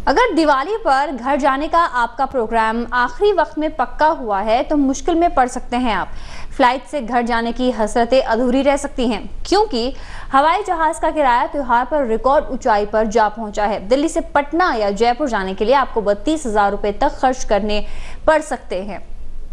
अगर दिवाली पर घर जाने का आपका प्रोग्राम आखिरी वक्त में पक्का हुआ है तो मुश्किल में पड़ सकते हैं आप। फ्लाइट से घर जाने की हसरतें अधूरी रह सकती हैं, क्योंकि हवाई जहाज का किराया त्योहार पर रिकॉर्ड ऊंचाई पर जा पहुंचा है। दिल्ली से पटना या जयपुर जाने के लिए आपको 32,000 रुपए तक खर्च करने पड़ सकते हैं।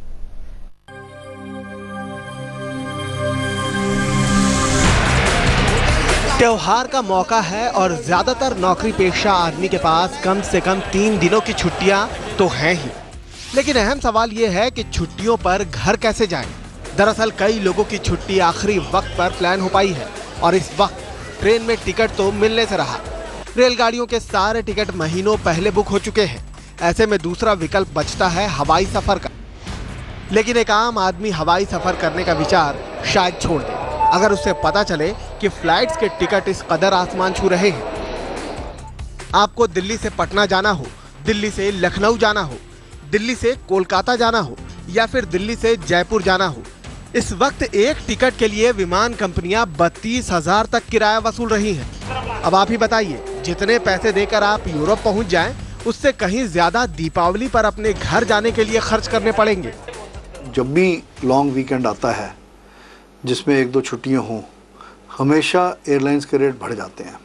त्योहार का मौका है और ज्यादातर नौकरी पेशा आदमी के पास कम से कम 3 दिनों की छुट्टियां तो हैं ही, लेकिन अहम सवाल ये है कि छुट्टियों पर घर कैसे जाएं। दरअसल कई लोगों की छुट्टी आखिरी वक्त पर प्लान हो पाई है और इस वक्त ट्रेन में टिकट तो मिलने से रहा। रेलगाड़ियों के सारे टिकट महीनों पहले बुक हो चुके हैं। ऐसे में दूसरा विकल्प बचता है हवाई सफर का, लेकिन एक आम आदमी हवाई सफर करने का विचार शायद छोड़ दे अगर उसे पता चले कि फ्लाइट्स के टिकट इस कदर आसमान छू रहे हैं। आपको दिल्ली से पटना जाना हो, दिल्ली से लखनऊ जाना हो, दिल्ली से कोलकाता जाना हो या फिर दिल्ली से जयपुर जाना हो, इस वक्त एक टिकट के लिए विमान कंपनियां 32,000 तक किराया वसूल रही हैं। अब आप ही बताइए, जितने पैसे देकर आप यूरोप पहुंच जाएं, उससे कहीं ज्यादा दीपावली पर अपने घर जाने के लिए खर्च करने पड़ेंगे। जब भी लॉन्ग वीकेंड आता है जिसमें 1-2 छुट्टियां हों, हमेशा एयरलाइंस के रेट बढ़ जाते हैं।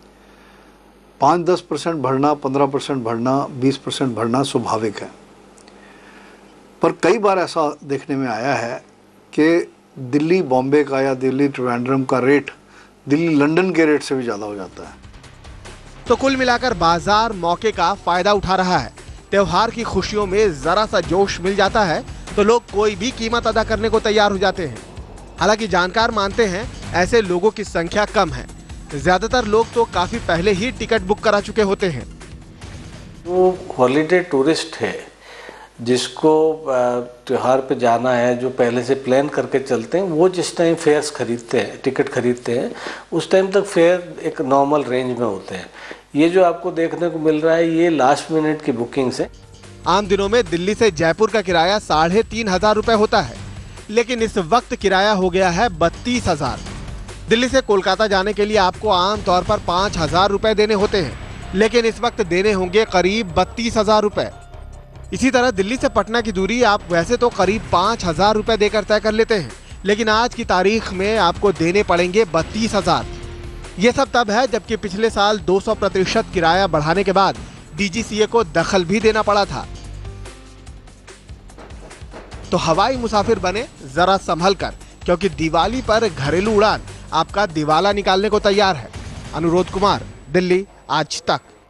5-10% बढ़ना, 15% बढ़ना, 20% बढ़ना स्वाभाविक है। पर कई बार ऐसा देखने में आया है कि दिल्ली बॉम्बे का या दिल्ली त्रिवेंद्रम का रेट दिल्ली लंदन के रेट से भी ज़्यादा हो जाता है। तो कुल मिलाकर बाजार मौके का फायदा उठा रहा है। त्योहार की खुशियों में जरा सा जोश मिल जाता है तो लोग कोई भी कीमत अदा करने को तैयार हो जाते हैं। हालांकि जानकार मानते हैं ऐसे लोगों की संख्या कम है। ज्यादातर लोग तो काफी पहले ही टिकट बुक करा चुके होते हैं। वो हॉलीडे टूरिस्ट है जिसको त्योहार पे जाना है, जो पहले से प्लान करके चलते हैं, वो जिस टाइम फेयर्स खरीदते हैं, टिकट खरीदते हैं, उस टाइम तक फेयर एक नॉर्मल रेंज में होते हैं। ये जो आपको देखने को मिल रहा है, ये लास्ट मिनट की बुकिंग्स है। आम दिनों में दिल्ली से जयपुर का किराया 3,500 रुपए होता है, लेकिन इस वक्त किराया हो गया है 32,000। दिल्ली से कोलकाता जाने के लिए आपको आमतौर पर 5,000 रुपए देने होते हैं, लेकिन इस वक्त देने होंगे करीब 32,000 रुपए। इसी तरह दिल्ली से पटना की दूरी आप वैसे तो करीब 5,000 रुपए देकर तय कर लेते हैं, लेकिन आज की तारीख में आपको देने पड़ेंगे 32,000। ये सब तब है जबकि पिछले साल 200% किराया बढ़ाने के बाद DGCA को दखल भी देना पड़ा था। तो हवाई मुसाफिर बने जरा संभल कर, क्योंकि दिवाली पर घरेलू उड़ान आपका दिवाला निकालने को तैयार है। अनुरोध कुमार, दिल्ली, आज तक।